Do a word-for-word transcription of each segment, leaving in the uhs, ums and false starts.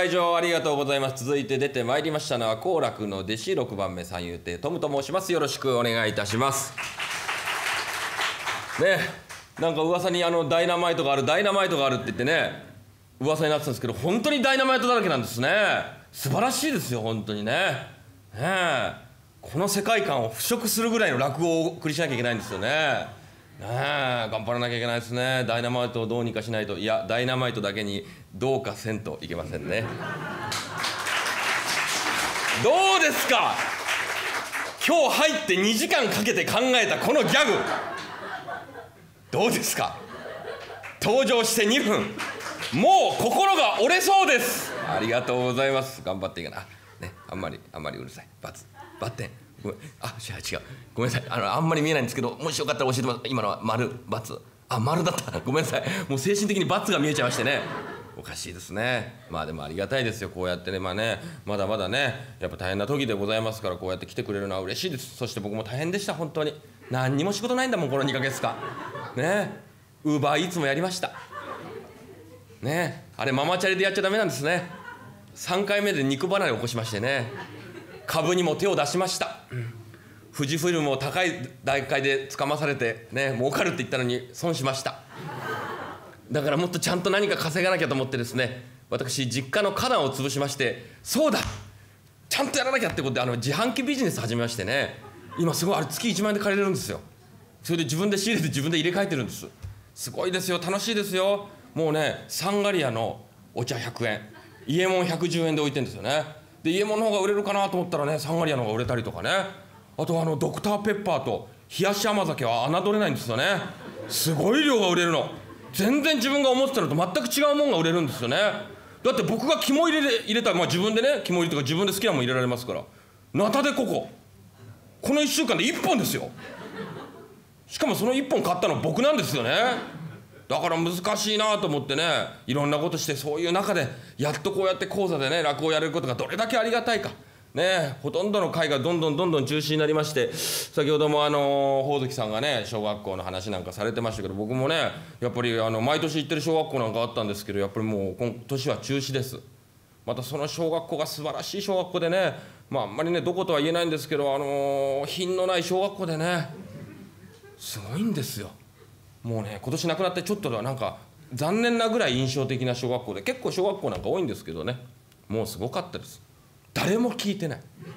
来場ありがとうございます。続いて出てまいりましたのは好楽の弟子ろくばんめ三遊亭トムと申します。よろしくお願いいたします。ね、なんか噂にあのダイナマイトがあるダイナマイトがあるって言ってね噂になってたんですけど、本当にダイナマイトだらけなんですね。素晴らしいですよ本当にね。ねえ、この世界観を払拭するぐらいの落語をお送りしなきゃいけないんですよね。ねえ、頑張らなきゃいけないですね。ダイナマイトをどうにかしないと。いや、ダイナマイトだけにどうかせんといけませんね。どうですか、今日入ってにじかんかけて考えたこのギャグ、どうですか。登場してにふん、もう心が折れそうです。ありがとうございます。頑張っていいかな、ね、あんまりあんまりうるさい。バツバッテン、ごめん、あ、違う違う、ごめんなさい、あのあんまり見えないんですけど、もしよかったら教えてもらって。今のは丸、×、あ、丸だった、ごめんなさい。もう精神的に×が見えちゃいましてね、おかしいですね。まあでもありがたいですよ、こうやってね。まあね、まだまだねやっぱ大変な時でございますから、こうやって来てくれるのは嬉しいです。そして僕も大変でした本当に。何にも仕事ないんだもんこのにかげつかんね。ウーバーイーツもやりましたね。あれママチャリでやっちゃダメなんですね。さんかいめで肉離れを起こしましてね、株にも手を出しました。富士フイルムも高い段階でつかまされてね、儲かるって言ったのに損しました。だからもっとちゃんと何か稼がなきゃと思ってですね、私実家の花壇を潰しまして、そうだちゃんとやらなきゃってことで、あの自販機ビジネス始めましてね、今すごいあれ月いちまん円で借りれるんですよ。それで自分で仕入れて自分で入れ替えてるんです。すごいですよ、楽しいですよ。もうね、サンガリアのお茶ひゃくえん、伊右衛門ひゃくじゅうえんで置いてるんですよね。で伊右衛門の方が売れるかなと思ったらね、サンガリアの方が売れたりとかね。あとあのドクターペッパーと冷やし甘酒は侮れないんですよね。すごい量が売れるの。全然自分が思ってたのと全く違うもんが売れるんですよね。だって僕が肝入れで入れたら、まあ自分でね肝入れとか自分で好きなもん入れられますから。ナタデココ、このいっしゅうかんでいっぽんですよ。しかもそのいっぽん買ったの僕なんですよね。だから難しいなと思ってね、いろんなことして、そういう中でやっとこうやって講座でね落語をやれることがどれだけありがたいかね。ほとんどの会がどんどんどんどん中止になりまして、先ほどもあの宝月さんがね小学校の話なんかされてましたけど、僕もねやっぱりあの毎年行ってる小学校なんかあったんですけど、やっぱりもう今年は中止です。またその小学校が素晴らしい小学校でね、まああんまりねどことは言えないんですけど、あの品のない小学校でね、すごいんですよ。もうね今年亡くなってちょっとではなんか残念なぐらい印象的な小学校で、結構小学校なんか多いんですけどね、もうすごかったです。誰も聞いてない、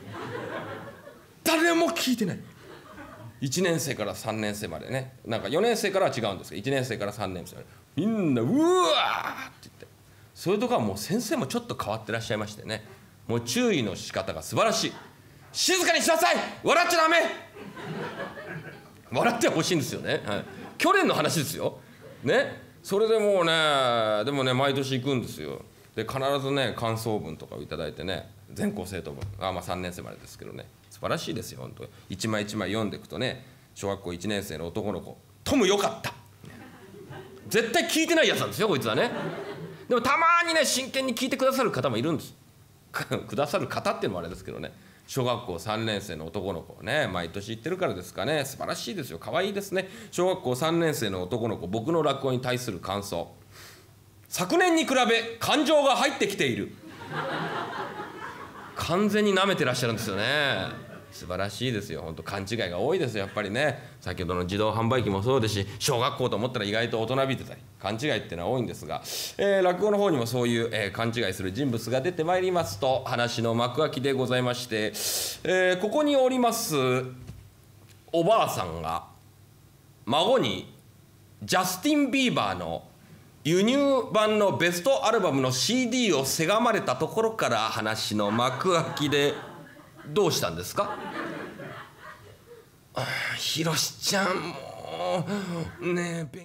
誰も聞いてない。いちねんせいからさんねんせいまでね、なんかよねんせいからは違うんですけど、いちねんせいからさんねんせいまでみんなうわーって言って、そういうとこはもう先生もちょっと変わってらっしゃいましてね、もう注意の仕方が素晴らしい。静かにしなさい、笑っちゃダメ。笑ってほしいんですよね、はい、去年の話ですよね。それでもうね、でもね毎年行くんですよ。で必ずね感想文とかをいただいてね、全校生徒文、あまあさんねんせいまでですけどね、素晴らしいですよ本当に。一枚一枚読んでいくとね、小学校いちねんせいの男の子、トムよかった、絶対聞いてないやつなんですよこいつはね。でもたまにね真剣に聞いてくださる方もいるんです。くださる方っていうのもあれですけどね、小学校さんねんせいの男の子ね、毎年行ってるからですかね、素晴らしいですよ、可愛いですね。小学校さんねんせいの男の子、僕の落語に対する感想、昨年に比べ感情が入ってきている。完全に舐めてらっしゃるんですよね。素晴らしいですよ本当。勘違いが多いですよやっぱりね。先ほどの自動販売機もそうですし、小学校と思ったら意外と大人びてたり、勘違いっていうのは多いんですが、えー、落語の方にもそういう、えー、勘違いする人物が出てまいりますと、話の幕開きでございまして、えー、ここにおりますおばあさんが孫にジャスティン・ビーバーの輸入版のベストアルバムの シーディー をせがまれたところから話の幕開きで、どうしたんですか。ひろしちゃんもうねえ